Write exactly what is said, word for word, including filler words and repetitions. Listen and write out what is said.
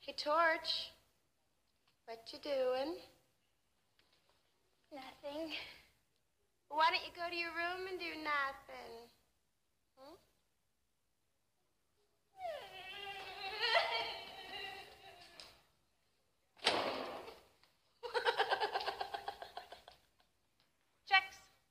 Hey, Torch. What you doing? Nothing. Why don't you go to your room and do nothing?